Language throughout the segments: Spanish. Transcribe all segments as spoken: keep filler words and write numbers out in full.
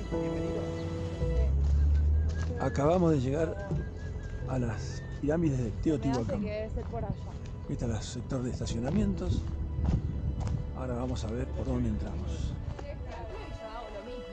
Acabamos de llegar a las pirámides de Teotihuacán. Que debe ser por allá. Este es el sector de estacionamientos. Ahora vamos a ver por dónde entramos. Yo hago lo mismo.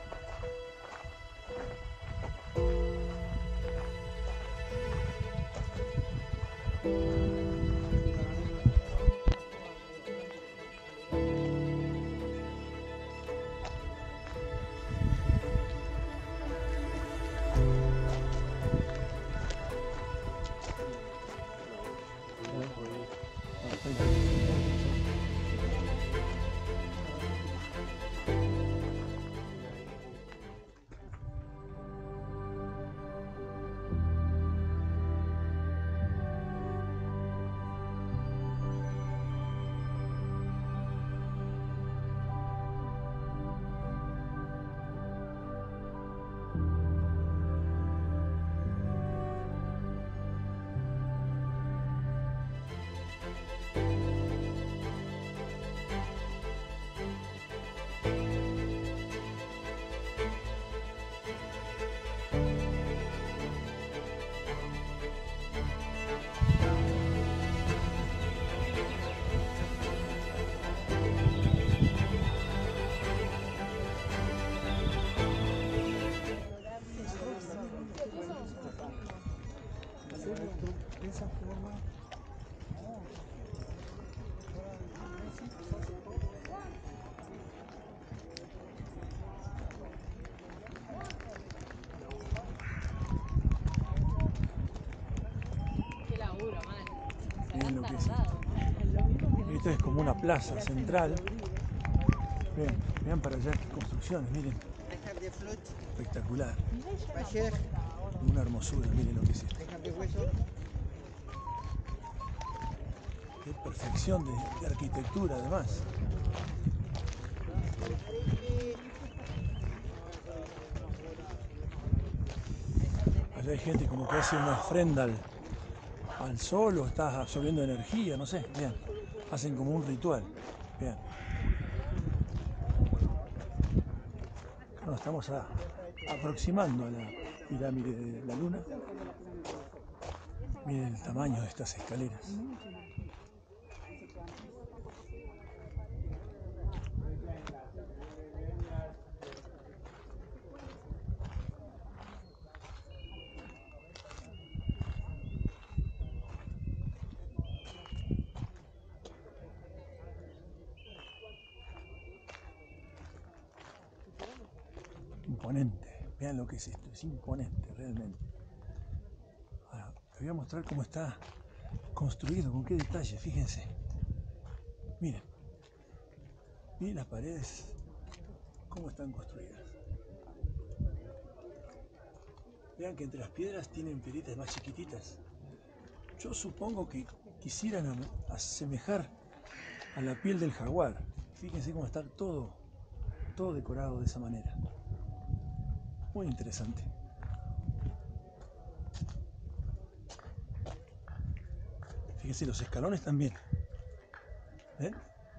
De esa forma. Qué laburo, man. Miren lo que es esto. Esto es como una plaza central. Vean, vean para allá qué construcciones, miren. Espectacular. Una hermosura, miren lo que es esto. Qué perfección de, de arquitectura, además. Allá hay gente como que hace una ofrenda al, al sol o está absorbiendo energía, no sé, vean. Hacen como un ritual, vean. Nos estamos a, aproximando a la pirámide de la Luna. Miren el tamaño de estas escaleras. Imponente, vean lo que es esto, es imponente realmente. Ahora, les voy a mostrar cómo está construido, con qué detalle, fíjense. Miren, miren las paredes, cómo están construidas. Vean que entre las piedras tienen piedritas más chiquititas. Yo supongo que quisieran asemejar a la piel del jaguar. Fíjense cómo está todo, todo decorado de esa manera. Muy interesante. Fíjense los escalones también. ¿Ven?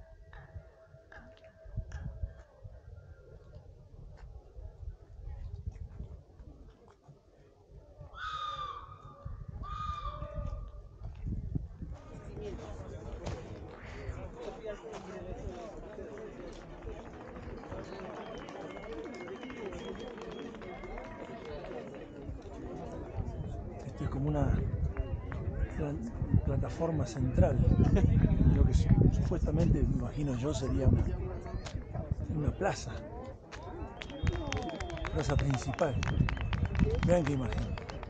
Esto es como una plataforma central de lo que supuestamente, me imagino yo, sería una, una plaza. Plaza principal. Vean qué imagen.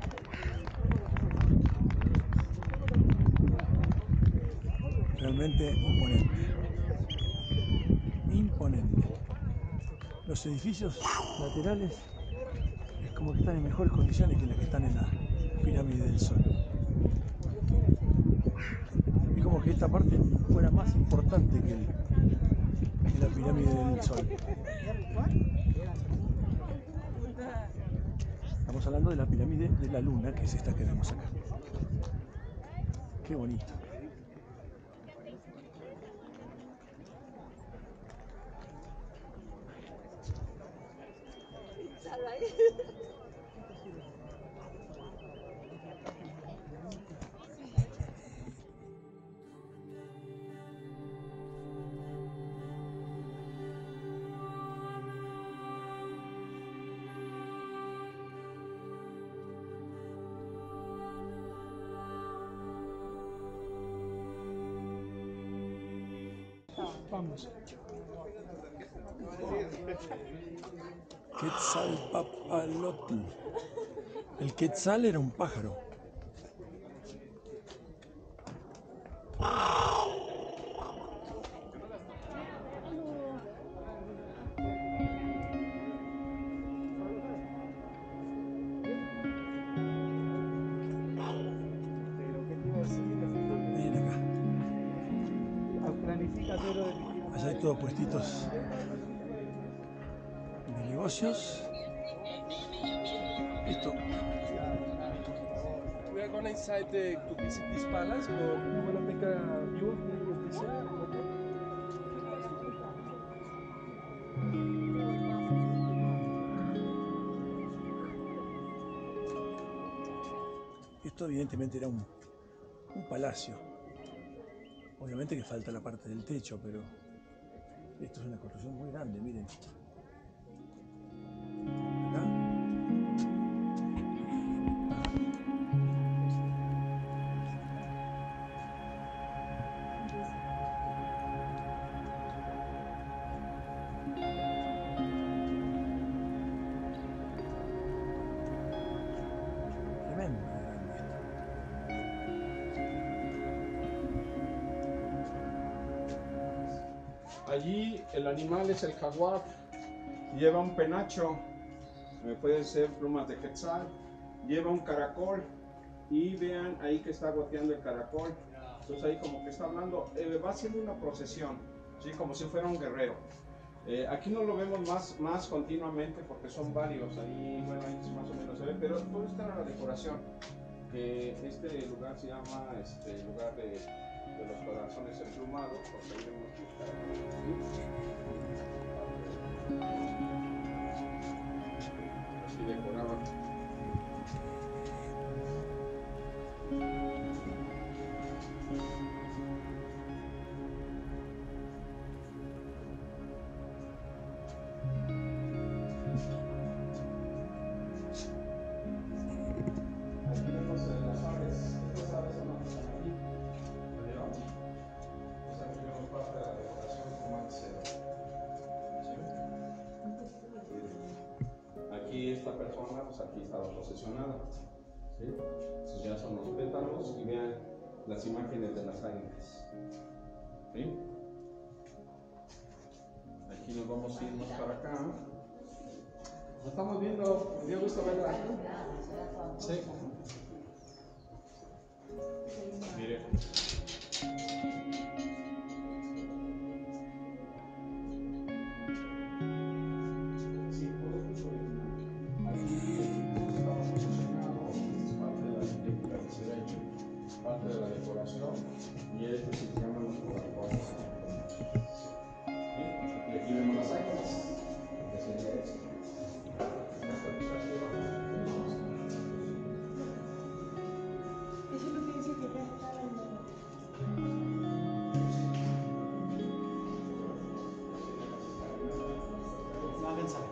Realmente imponente. Imponente. Los edificios laterales es como que están en mejores condiciones que las que están en la pirámide del Sol. Es como que esta parte fuera más importante que, el, que la pirámide del Sol. Estamos hablando de la pirámide de la Luna, que es esta que vemos acá. Qué bonito. Vamos. Quetzalpapalotl. El quetzal era un pájaro. Miren acá. Allá hay todos puestitos de negocios. Listo. We are going inside the, to visit this palace, or you want to make a view of this area? Okay. Esto evidentemente era un, un palacio. Obviamente que falta la parte del techo, pero esto es una construcción muy grande, miren. Acá. Tremendo de grande esto. Allí el animal es el jaguar, lleva un penacho, eh, pueden ser plumas de quetzal, lleva un caracol y vean ahí que está goteando el caracol, entonces ahí como que está hablando, eh, va haciendo una procesión, ¿sí? Como si fuera un guerrero. Eh, aquí no lo vemos más, más continuamente porque son varios, ahí, bueno, ahí más o menos se ve, pero todo está en la decoración, que este lugar se llama este, lugar de... de los corazones emplumados, porque ahí vemos que está así decorado. Aquí vemos las aves, estas aves son las que están aquí. Parte de la decoración como antes era. ¿Sí? Aquí esta persona, pues aquí estaba posesionada. ¿Sí? Entonces ya son los pétalos y vean las imágenes de las águilas. ¿Sí? Aquí nos vamos a ir más para acá. Nos estamos viendo, me dio gusto verla. Sí. Mire. Parte de la decoración y este se llaman los corazones. Y aquí vemos las águilas. Que sería esto. Eso es lo que dice que ya estaba en Una mensaje.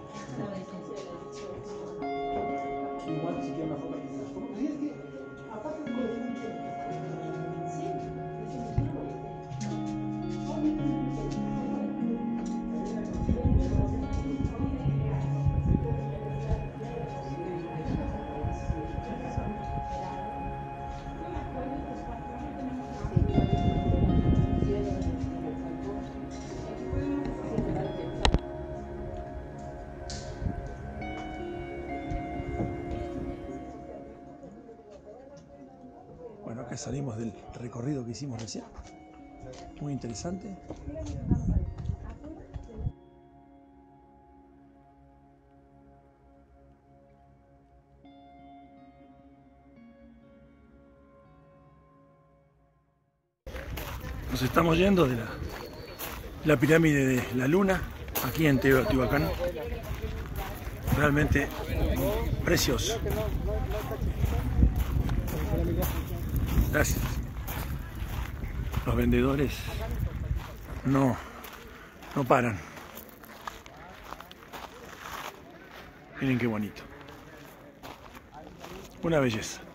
Igual si quieren una foto aquí. Sí, es que aparte de colección mucho. Sí, es Bueno, acá salimos del recorrido que hicimos recién. Muy interesante. Nos estamos yendo de la, la pirámide de la Luna, aquí en Teotihuacán. realmente precioso. Gracias. Los vendedores no, no paran. Miren qué bonito. Una belleza.